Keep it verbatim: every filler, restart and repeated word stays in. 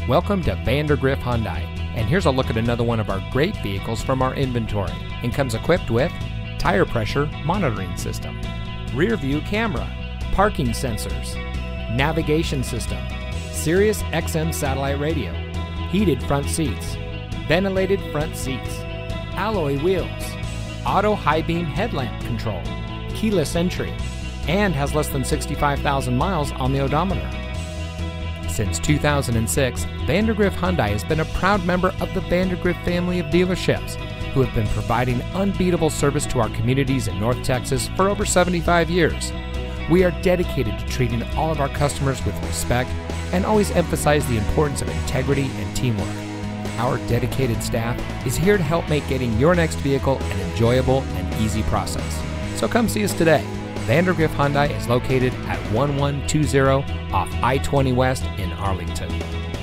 Welcome to Vandergriff Hyundai, and here's a look at another one of our great vehicles from our inventory, and comes equipped with tire pressure monitoring system, rear view camera, parking sensors, navigation system, Sirius X M satellite radio, heated front seats, ventilated front seats, alloy wheels, auto high beam headlamp control, keyless entry, and has less than sixty-five thousand miles on the odometer. Since two thousand six, Vandergriff Hyundai has been a proud member of the Vandergriff family of dealerships, who have been providing unbeatable service to our communities in North Texas for over seventy-five years. We are dedicated to treating all of our customers with respect and always emphasize the importance of integrity and teamwork. Our dedicated staff is here to help make getting your next vehicle an enjoyable and easy process. So come see us today. Vandergriff Hyundai is located at one one two zero off I twenty West in Arlington.